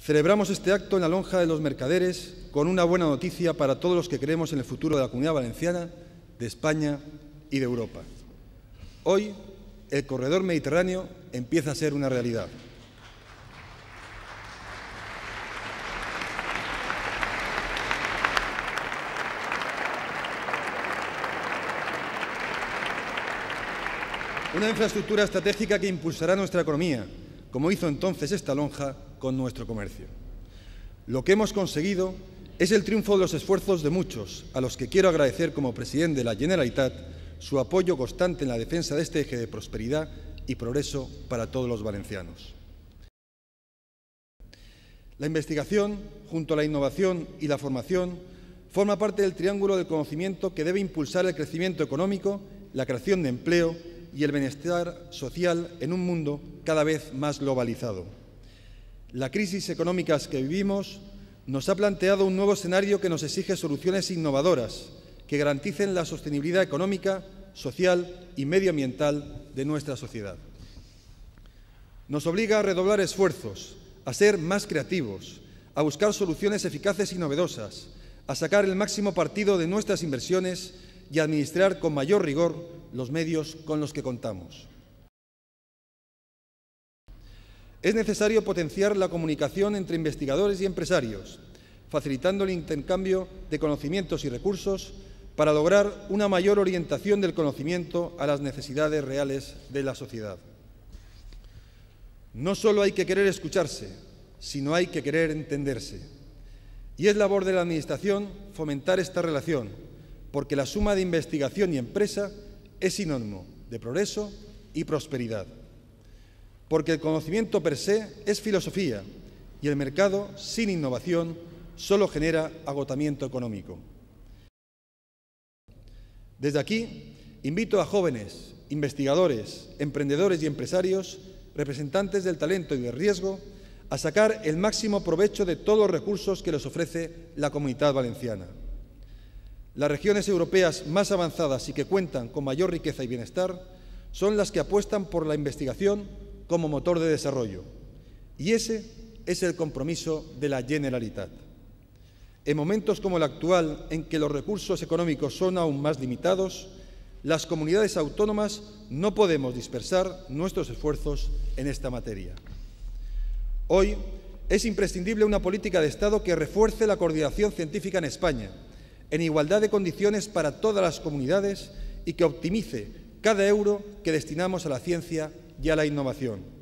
Celebramos este acto en la Lonja de los Mercaderes con una buena noticia para todos los que creemos en el futuro de la Comunidad Valenciana, de España y de Europa. Hoy, el corredor mediterráneo empieza a ser una realidad. Una infraestructura estratégica que impulsará nuestra economía, como hizo entonces esta lonja con nuestro comercio. Lo que hemos conseguido es el triunfo de los esfuerzos de muchos, a los que quiero agradecer como presidente de la Generalitat su apoyo constante en la defensa de este eje de prosperidad y progreso para todos los valencianos. La investigación, junto a la innovación y la formación, forma parte del triángulo del conocimiento que debe impulsar el crecimiento económico, la creación de empleo y el bienestar social en un mundo cada vez más globalizado. La crisis económica que vivimos nos ha planteado un nuevo escenario que nos exige soluciones innovadoras que garanticen la sostenibilidad económica, social y medioambiental de nuestra sociedad. Nos obliga a redoblar esfuerzos, a ser más creativos, a buscar soluciones eficaces y novedosas, a sacar el máximo partido de nuestras inversiones y a administrar con mayor rigor los medios con los que contamos. Es necesario potenciar la comunicación entre investigadores y empresarios, facilitando el intercambio de conocimientos y recursos para lograr una mayor orientación del conocimiento a las necesidades reales de la sociedad. No solo hay que querer escucharse, sino hay que querer entenderse. Y es labor de la Administración fomentar esta relación, porque la suma de investigación y empresa es sinónimo de progreso y prosperidad. Porque el conocimiento per se es filosofía y el mercado sin innovación solo genera agotamiento económico. Desde aquí, invito a jóvenes, investigadores, emprendedores y empresarios, representantes del talento y del riesgo, a sacar el máximo provecho de todos los recursos que les ofrece la Comunidad Valenciana. Las regiones europeas más avanzadas y que cuentan con mayor riqueza y bienestar son las que apuestan por la investigación como motor de desarrollo. Y ese es el compromiso de la Generalitat. En momentos como el actual, en que los recursos económicos son aún más limitados, las comunidades autónomas no podemos dispersar nuestros esfuerzos en esta materia. Hoy es imprescindible una política de Estado que refuerce la coordinación científica en España, en igualdad de condiciones para todas las comunidades y que optimice cada euro que destinamos a la ciencia y a la innovación.